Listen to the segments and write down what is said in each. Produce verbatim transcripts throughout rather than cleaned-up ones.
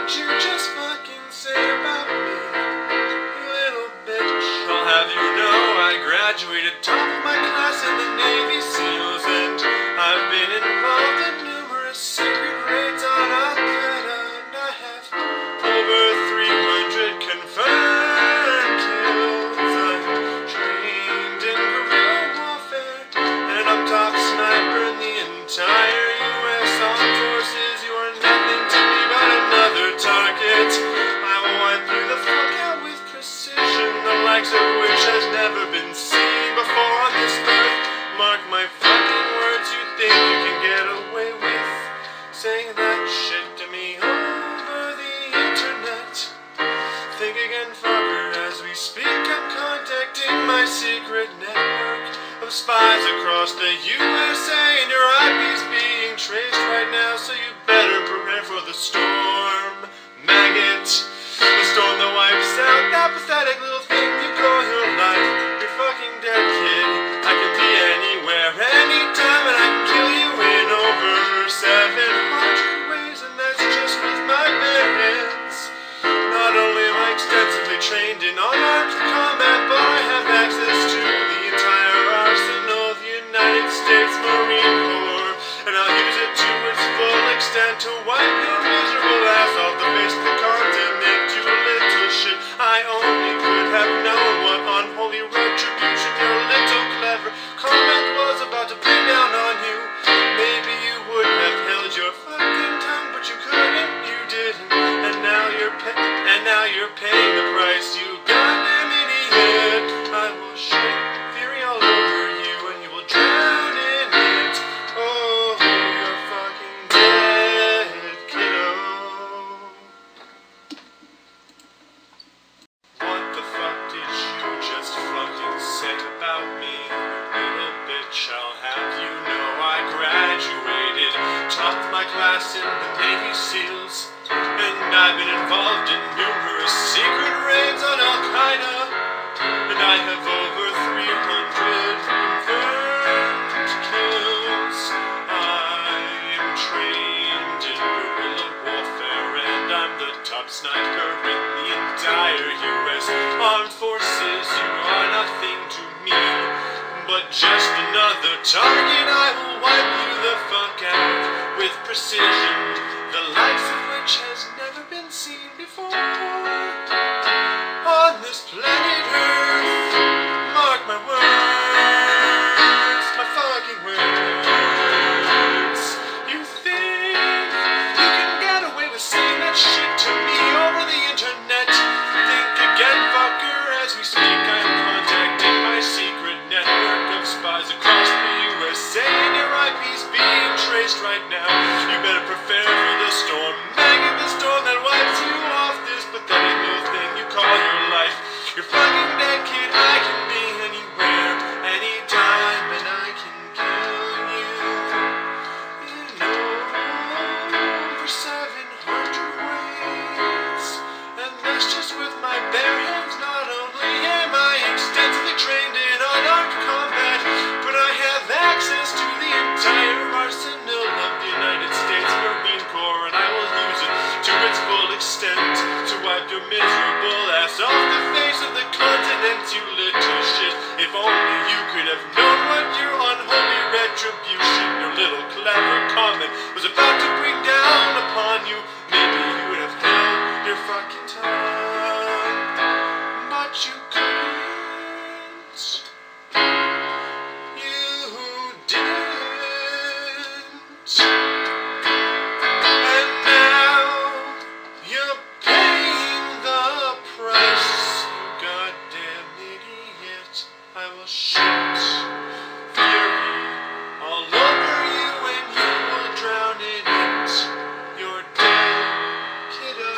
did you just fucking say about me, you little bitch? I'll have you know I graduated top of my class in the Navy SEALs, and I've been involved in numerous secret raids on Al-Quaeda, and I have over three hundred confirmed kills. I'm trained in guerrilla warfare, and I'm top sniper in the entire U S Armed Forces. You are nothing to me but another target. I will wipe you the fuck out with precision, the likes of which has never been seen before on this earth. Mark my fucking words, you think you can get away with saying that shit to me over the internet? Think again, fucker, as we speak. I'm contacting my secret network of spies across the U S A, and your I P's being traced right now, so you better prepare for the storm, maggot. The storm that wipes out that pathetic little thing you call your life. You're fucking dead, kid. I can be anywhere, anytime, and I can kill you in over seven hundred ways, and that's just with my bare hands. Not only am I extensively trained in unarmed combat, but I have access to the entire arsenal of the United States Marine Corps, and I'll use it to its full extent to wipe your miserable ass off the face of the continent, you little shit. I only could have known what unholy retribution your little clever comment was about to bring down on you. Maybe you would have held your fucking tongue, but you couldn't, you didn't, and now you're pa and now you're paying the price, you goddamn idiot. I will shit fury all over you, and you will drown in it. Oh, you're fucking dead, kiddo. What the fuck did you just fucking say about me, you little bitch? I'll have you know I graduated top of my class in the Navy SEALs, and I've been involved in numerous secret raids on Al-Quaeda, and I have over three hundred confirmed kills. I am trained in guerrilla warfare, and I'm the top sniper in the entire U S Armed Forces. You are nothing to me but just another target. I will wipe you the fuck out with precision, the likes of which has never been seen before on this planet Earth. Mark my words, my fucking words. You think you can get away with saying that shit to me over the internet? Think again, fucker, as we speak. I'm contacting my secret network of spies across the U S A, and your I P's being traced right now. You better prepare for the storm, maggot, the storm that wipes you off this pathetic little thing you call your life. You're fucking dead, kid. I can be anywhere, anytime, and I can kill you in over seven hundred ways, and that's just with my bare hands. Not only am I extensively trained in unarmed combat, but I have access to the entire arsenal of the United States Marine Corps, and I will use it to its full extent to wipe your miserable ass off the face of the continent, you little shit. If only you could have known what your unholy retribution, your little clever comment, was about to bring down upon you. Maybe you would have held your fucking tongue, but you couldn't. You didn't. And now you're paying the price, you goddamn idiot. I will shit fury all over you, and you will drown in it. You're dead, kiddo.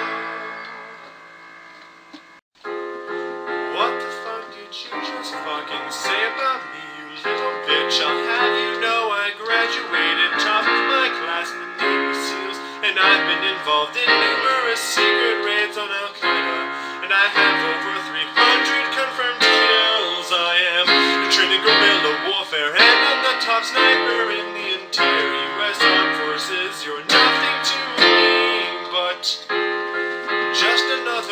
What the fuck did you just fucking say about me, you little bitch? I'll have you know I graduated top of my class in the Navy SEALs, and I've been involved in numerous secret raids on Al-Quaeda, and I have over three hundred confirmed kills. I am trained in guerrilla warfare, and I'm the top sniper in the entire U S Armed Forces. You're nothing to me but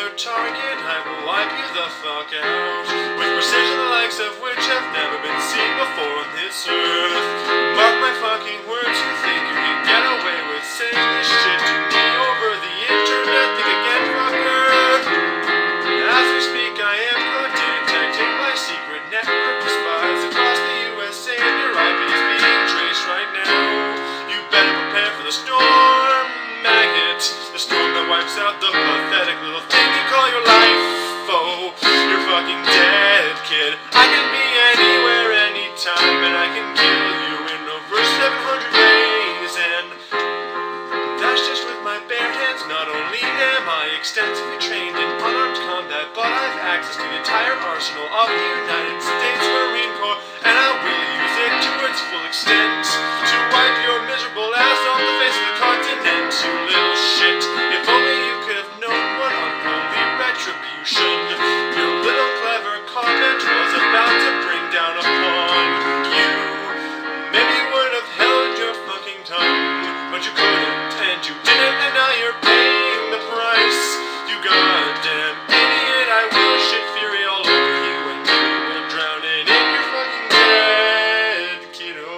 your target, I will wipe you the fuck out. With precision the likes of which have never been seen before on this earth. Mark my fucking words, you think you can get away with saying this shit to me over the internet? Think again, fucker. As we speak, I am detecting my secret network of spies across the U S A, and your I P is being traced right now. You better prepare for the storm, maggot. The storm that wipes out the pathetic little thing you call your life. Oh, you're fucking dead, kid. I can be anywhere, anytime, and I can kill you in over seven hundred ways. And that's just with my bare hands. Not only am I extensively trained in unarmed combat, but I've access to the entire arsenal of the United States Marine Corps, and I will use it to its full extent to wipe your miserable ass off the face of the continent, you little shit. If only you could have known what unholy retribution your little clever comment was about to bring down upon you. Maybe you would have held your fucking tongue, but you couldn't, and you didn't, and now you're paying the price. You goddamn idiot, I will shit fury all over you, and you will drown it in your fucking dead, kiddo.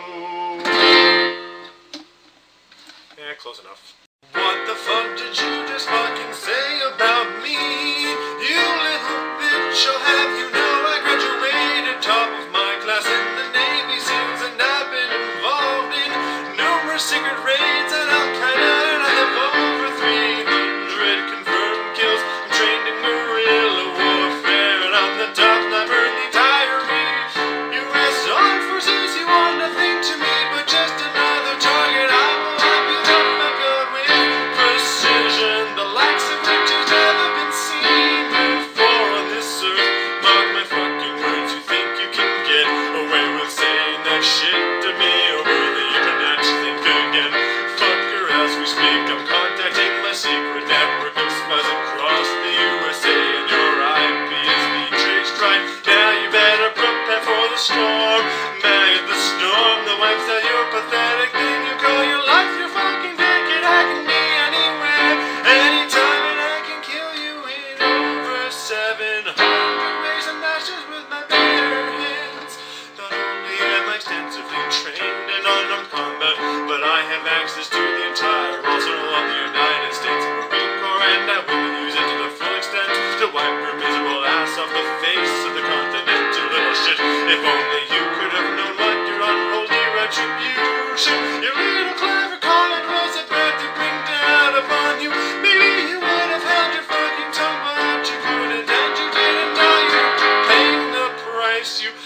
Yeah, close enough. What the fuck did you just fucking say about me? You little bitch, I'll have you know I graduated top of my class in the Navy SEALs, and I've been involved in numerous secret raids at Al-Quaeda, and I have over three hundred confirmed kills. I'm trained in guerrilla warfare, and I'm the top sniper in the entire U S Armed Forces. You are nothing to me but just another target. I will wipe you the fuck out with precision, the likes of which has never been seen before on this earth. Mark my fucking words, you think you can get away with saying that shit to me over the internet? Think again, fucker. As we speak, I'm contacting my secret network of spies across the U S A, and your I P is being traced right now. You better prepare for the storm, maggot. The storm that wipes out your pathetic thing you call your life. You're fucking dead, kid. I can be anywhere, anytime, and I can kill you in over seven hundred ways, and that's just with my bare hands. Not only am I extensively trained in unarmed combat, but I have access to the entire arsenal of the United States Marine Corps, and I will use it to the full extent to wipe your miserable ass off the face of the continent, you little shit. If only you could have known what your unholy retribution, your little clever comment was about to bring down upon you. Maybe you would have held your fucking tongue, but you couldn't, and you didn't. Now you're paying the price. You